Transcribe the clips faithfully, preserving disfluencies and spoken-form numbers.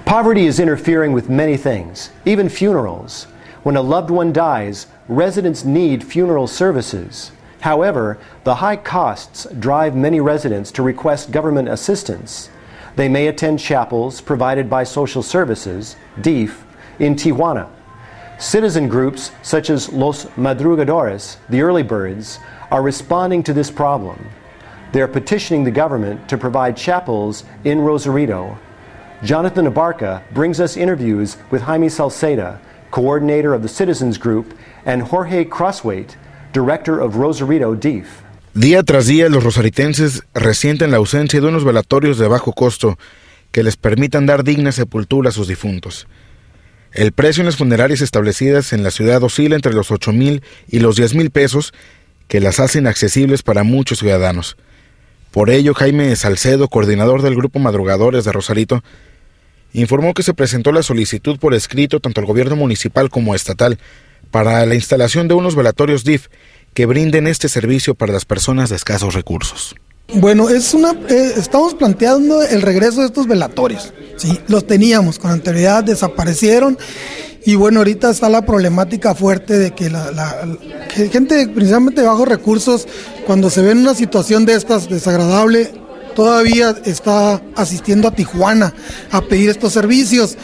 Poverty is interfering with many things, even funerals. When a loved one dies, residents need funeral services. However, the high costs drive many residents to request government assistance. They may attend chapels provided by social services, D I F, in Tijuana. Citizen groups such as Los Madrugadores, the Early Birds, are responding to this problem. They're petitioning the government to provide chapels in Rosarito. Jonathan Abarca brings us interviews with Jaime Salceda, coordinator of the Citizens Group, and Jorge Crosswaite, director of Rosarito D I F. Día tras día, los rosaritenses resienten la ausencia de unos velatorios de bajo costo que les permitan dar digna sepultura a sus difuntos. El precio en las funerarias establecidas en la ciudad oscila entre los ocho mil y los diez mil pesos, que las hacen accesibles para muchos ciudadanos. Por ello, Jaime Salcedo, coordinador del Grupo Madrugadores de Rosarito, informó que se presentó la solicitud por escrito tanto al gobierno municipal como estatal para la instalación de unos velatorios D I F que brinden este servicio para las personas de escasos recursos. Bueno, es una, eh, estamos planteando el regreso de estos velatorios. Sí, los teníamos con anterioridad, desaparecieron y bueno, ahorita está la problemática fuerte de que la, la, la que gente principalmente de bajos recursos, cuando se ve en una situación de estas desagradable, todavía está asistiendo a Tijuana a pedir estos servicios.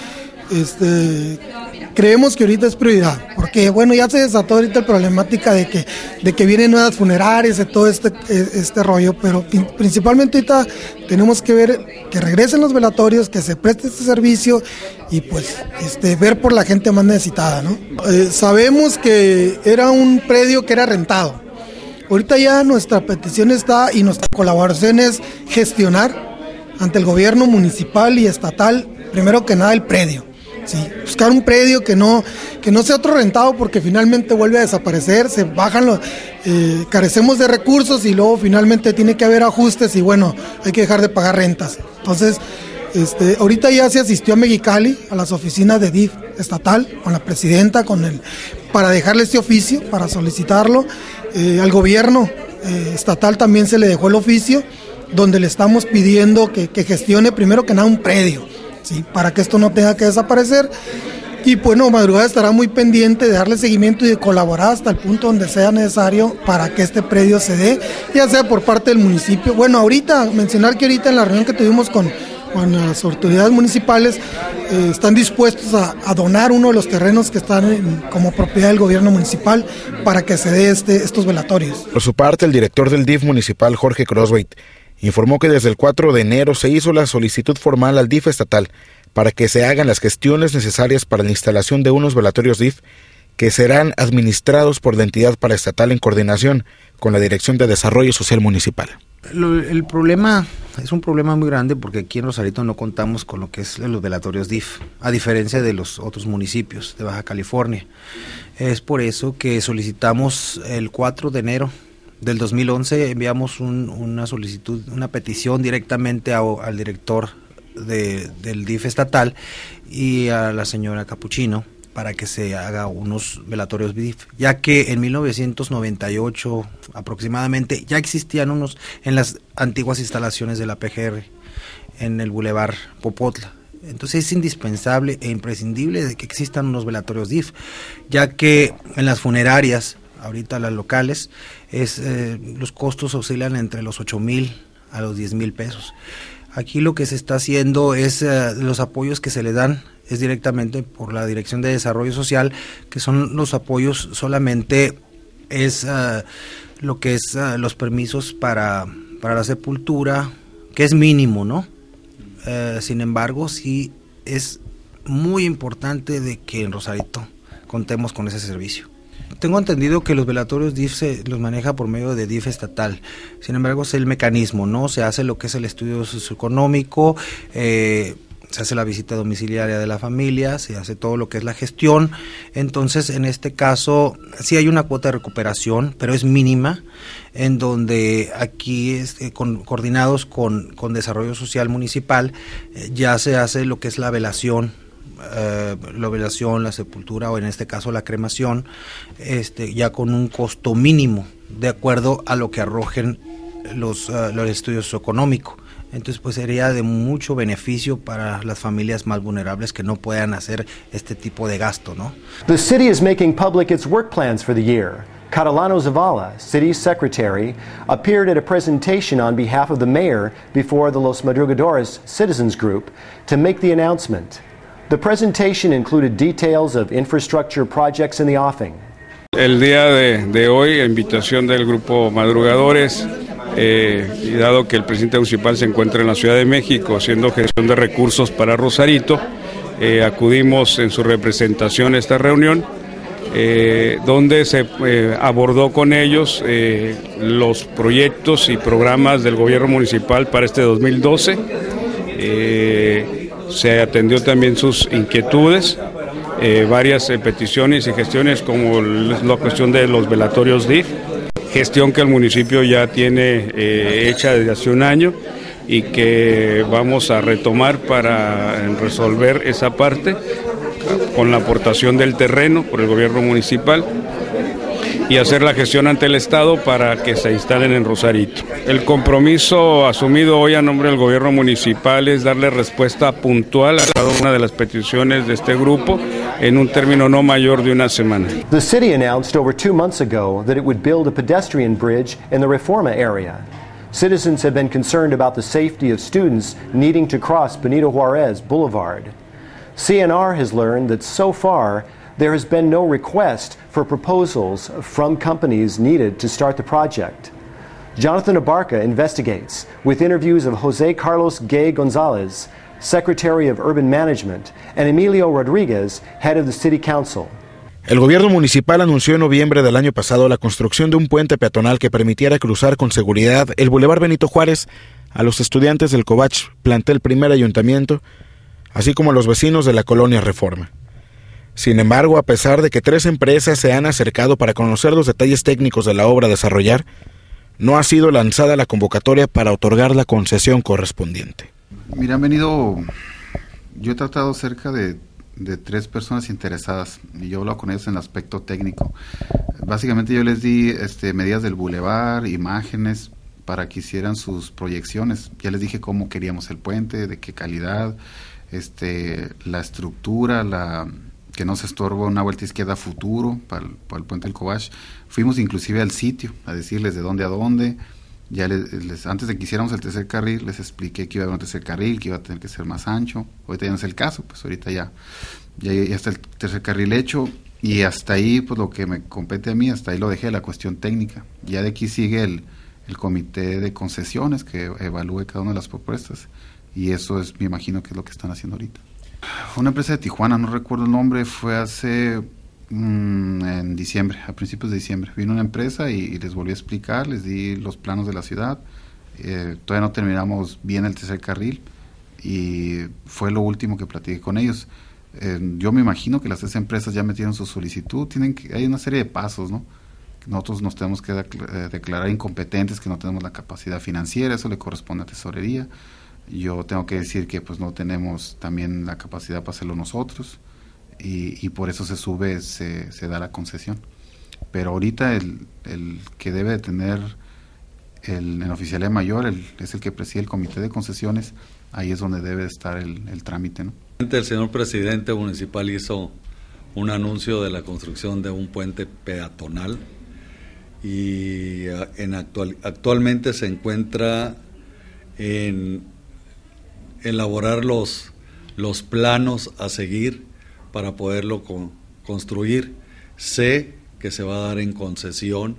Este, creemos que ahorita es prioridad, porque bueno, ya se desató ahorita la problemática de que, de que vienen nuevas funerarias y todo este, este rollo, pero principalmente ahorita tenemos que ver que regresen los velatorios, que se preste este servicio y pues este, ver por la gente más necesitada, ¿no? Eh, sabemos que era un predio que era rentado. Ahorita ya nuestra petición está y nuestra colaboración es gestionar ante el gobierno municipal y estatal, primero que nada el predio. Sí, buscar un predio que no que no sea otro rentado, porque finalmente vuelve a desaparecer, se bajan los, eh, carecemos de recursos y luego finalmente tiene que haber ajustes y bueno, hay que dejar de pagar rentas. Entonces, este, ahorita ya se asistió a Mexicali, a las oficinas de D I F estatal, con la presidenta, con el, para dejarle este oficio, para solicitarlo, eh, al gobierno eh, estatal también se le dejó el oficio, donde le estamos pidiendo que, que gestione primero que nada un predio. Sí, para que esto no tenga que desaparecer. Y bueno, Madrugada estará muy pendiente de darle seguimiento y de colaborar hasta el punto donde sea necesario para que este predio se dé, ya sea por parte del municipio. Bueno, ahorita, mencionar que ahorita en la reunión que tuvimos con, con las autoridades municipales, eh, están dispuestos a, a donar uno de los terrenos que están en, como propiedad del gobierno municipal para que se dé este, estos velatorios. Por su parte, el director del D I F municipal, Jorge Crosswaite, informó que desde el cuatro de enero se hizo la solicitud formal al D I F estatal para que se hagan las gestiones necesarias para la instalación de unos velatorios D I F que serán administrados por la entidad paraestatal en coordinación con la Dirección de Desarrollo Social Municipal. Lo, el problema es un problema muy grande porque aquí en Rosarito no contamos con lo que es los velatorios D I F, a diferencia de los otros municipios de Baja California. Es por eso que solicitamos el cuatro de enero del dos mil once, enviamos un, una solicitud, una petición directamente a, al director de, del D I F estatal y a la señora Capuchino para que se haga unos velatorios D I F, ya que en mil novecientos noventa y ocho aproximadamente ya existían unos en las antiguas instalaciones de la P G R en el Boulevard Popotla. Entonces es indispensable e imprescindible de que existan unos velatorios D I F, ya que en las funerarias ahorita las locales, es eh, los costos oscilan entre los ocho mil a los diez mil pesos. Aquí lo que se está haciendo es eh, los apoyos que se le dan es directamente por la Dirección de Desarrollo Social, que son los apoyos solamente es uh, lo que es uh, los permisos para, para la sepultura, que es mínimo, ¿no? Uh, sin embargo, sí es muy importante de que en Rosarito contemos con ese servicio. Tengo entendido que los velatorios D I F se los maneja por medio de D I F estatal, sin embargo es el mecanismo, ¿no? Se hace lo que es el estudio socioeconómico, eh, se hace la visita domiciliaria de la familia, se hace todo lo que es la gestión. Entonces en este caso sí hay una cuota de recuperación, pero es mínima, en donde aquí es, eh, con, coordinados con, con Desarrollo Social Municipal, eh, ya se hace lo que es la velación, eh, la velación, la sepultura o en este caso la cremación, este, ya con un costo mínimo, de acuerdo a lo que arrojen los, uh, los estudios socioeconómicos. Entonces pues sería de mucho beneficio para las familias más vulnerables que no puedan hacer este tipo de gasto, ¿no? The city is making public its work plans for the year. Catalano Zavala, city secretary, appeared at a presentation on behalf of the mayor before the Los Madrugadores citizens group to make the announcement. The presentation included details of infrastructure projects in the offing. El día de, de hoy, a invitación del grupo Madrugadores, eh, y dado que el presidente municipal se encuentra en la Ciudad de México haciendo gestión de recursos para Rosarito, eh, acudimos en su representación a esta reunión, eh, donde se eh, abordó con ellos eh, los proyectos y programas del gobierno municipal para este dos mil doce. Eh, se atendió también sus inquietudes. Eh, varias eh, peticiones y gestiones como la cuestión de los velatorios D I F, gestión que el municipio ya tiene eh, hecha desde hace un año y que vamos a retomar para resolver esa parte con la aportación del terreno por el gobierno municipal y hacer la gestión ante el Estado para que se instalen en Rosarito. El compromiso asumido hoy a nombre del gobierno municipal es darle respuesta puntual a cada una de las peticiones de este grupo en un término no mayor de una semana. The city announced over two months ago that it would build a pedestrian bridge in the Reforma area. Citizens have been concerned about the safety of students needing to cross Benito Juarez Boulevard. C N R has learned that so far there has been no request for proposals from companies needed to start the project. Jonathan Abarca investigates with interviews of Jose Carlos Gay Gonzalez, Secretary of Urban Management, and Emilio Rodriguez, head of the City Council. El gobierno municipal anunció en noviembre del año pasado la construcción de un puente peatonal que permitiera cruzar con seguridad el Boulevard Benito Juárez a los estudiantes del Covach, plantel Primer Ayuntamiento, así como a los vecinos de la colonia Reforma. Sin embargo, a pesar de que tres empresas se han acercado para conocer los detalles técnicos de la obra a desarrollar, no ha sido lanzada la convocatoria para otorgar la concesión correspondiente. Mira, han venido, yo he tratado cerca de, de tres personas interesadas y yo he hablado con ellos en el aspecto técnico. Básicamente yo les di este, medidas del bulevar, imágenes para que hicieran sus proyecciones. Ya les dije cómo queríamos el puente, de qué calidad, este, la estructura, la... que no se estorba una vuelta izquierda a futuro para el, para el puente del Covach. Fuimos inclusive al sitio a decirles de dónde a dónde. Ya les, les, antes de que hiciéramos el tercer carril, les expliqué que iba a haber un tercer carril, que iba a tener que ser más ancho. Ahorita ya no es el caso, pues ahorita ya, ya, ya está el tercer carril hecho. Y hasta ahí, pues lo que me compete a mí, hasta ahí lo dejé, la cuestión técnica. Ya de aquí sigue el, el comité de concesiones que evalúe cada una de las propuestas. Y eso es, me imagino que es lo que están haciendo ahorita. Fue una empresa de Tijuana, no recuerdo el nombre, fue hace mmm, en diciembre, a principios de diciembre. Vino una empresa y, y les volví a explicar, les di los planos de la ciudad. Eh, todavía no terminamos bien el tercer carril y fue lo último que platiqué con ellos. Eh, yo me imagino que las tres empresas ya metieron su solicitud, tienen que, hay una serie de pasos, ¿no? Nosotros nos tenemos que de, declarar incompetentes, que no tenemos la capacidad financiera, eso le corresponde a tesorería. Yo tengo que decir que pues no tenemos también la capacidad para hacerlo nosotros y, y por eso se sube, se, se da la concesión. Pero ahorita el, el que debe de tener el, en oficialía mayor el, es el que preside el comité de concesiones, ahí es donde debe estar el, el trámite, ¿no? El señor presidente municipal hizo un anuncio de la construcción de un puente peatonal y en actual, actualmente se encuentra en elaborar los, los planos a seguir para poderlo con, construir. Sé que se va a dar en concesión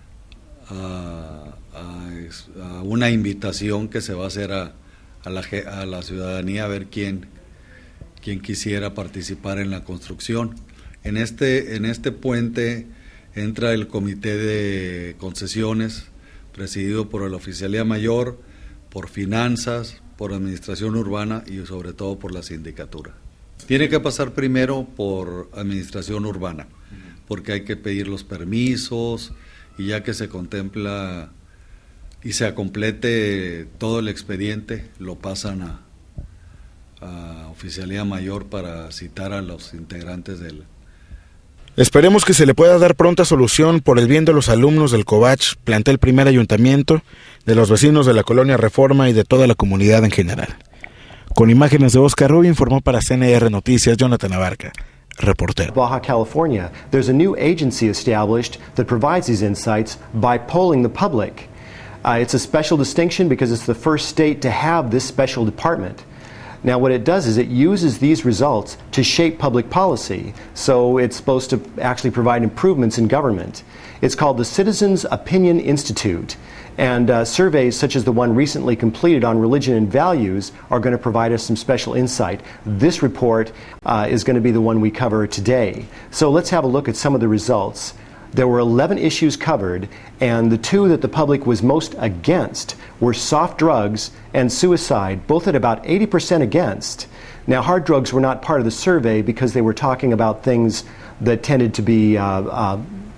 a, a, a una invitación que se va a hacer a, a, la, a la ciudadanía a ver quién, quién quisiera participar en la construcción. En este, en este puente entra el comité de concesiones presidido por la Oficialía Mayor, por Finanzas, por Administración Urbana y sobre todo por la Sindicatura. Tiene que pasar primero por Administración Urbana, porque hay que pedir los permisos y ya que se contempla y se complete todo el expediente, lo pasan a, a Oficialía Mayor para citar a los integrantes del... Esperemos que se le pueda dar pronta solución por el bien de los alumnos del Covach, plantel Primer Ayuntamiento, de los vecinos de la Colonia Reforma y de toda la comunidad en general. Con imágenes de Oscar Rubio, informó para C N R Noticias Jonathan Abarca, reportero. Baja California, there's a new agency established that provides these insights by polling the public. Uh, it's a special distinction because it's the first state to have this special department. Now what it does is it uses these results to shape public policy, so it's supposed to actually provide improvements in government. It's called the Citizens Opinion Institute, and uh, surveys such as the one recently completed on religion and values are going to provide us some special insight. This report uh, is going to be the one we cover today. So let's have a look at some of the results. There were eleven issues covered, and the two that the public was most against were soft drugs and suicide, both at about eighty percent against. Now, hard drugs were not part of the survey because they were talking about things that tended to be, uh, uh,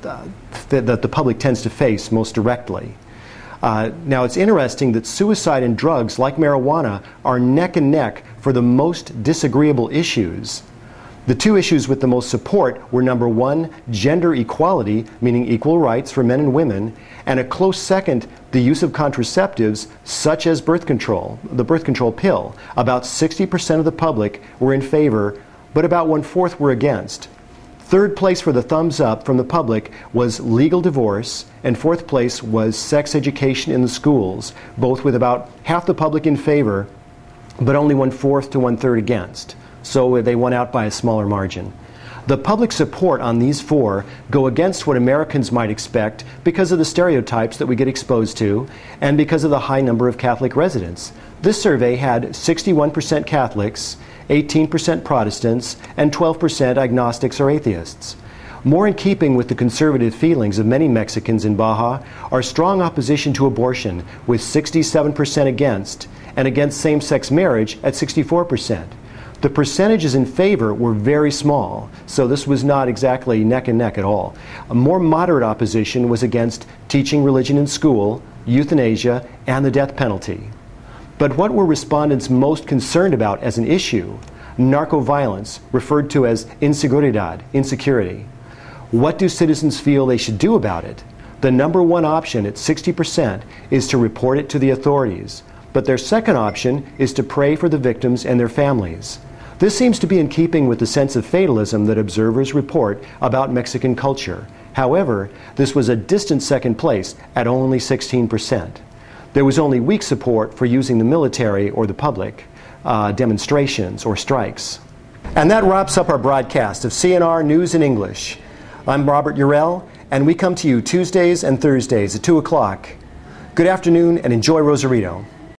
th that the public tends to face most directly. Uh, now, it's interesting that suicide and drugs, like marijuana, are neck and neck for the most disagreeable issues. The two issues with the most support were, number one, gender equality, meaning equal rights for men and women, and a close second, the use of contraceptives such as birth control, the birth control pill. About sixty percent of the public were in favor, but about one-fourth were against. Third place for the thumbs up from the public was legal divorce, and fourth place was sex education in the schools, both with about half the public in favor, but only one-fourth to one-third against. So they won out by a smaller margin. The public support on these four go against what Americans might expect because of the stereotypes that we get exposed to and because of the high number of Catholic residents. This survey had sixty-one percent Catholics, eighteen percent Protestants, and twelve percent agnostics or atheists. More in keeping with the conservative feelings of many Mexicans in Baja are strong opposition to abortion, with sixty-seven percent against, and against same-sex marriage at sixty-four percent. The percentages in favor were very small, so this was not exactly neck and neck at all. A more moderate opposition was against teaching religion in school, euthanasia, and the death penalty. But what were respondents most concerned about as an issue? Narco-violence, referred to as inseguridad, insecurity. What do citizens feel they should do about it? The number one option at sixty percent is to report it to the authorities, but their second option is to pray for the victims and their families. This seems to be in keeping with the sense of fatalism that observers report about Mexican culture. However, this was a distant second place at only sixteen percent. There was only weak support for using the military or the public, uh, demonstrations or strikes. And that wraps up our broadcast of C N R News in English. I'm Robert Urell, and we come to you Tuesdays and Thursdays at two o'clock. Good afternoon and enjoy Rosarito.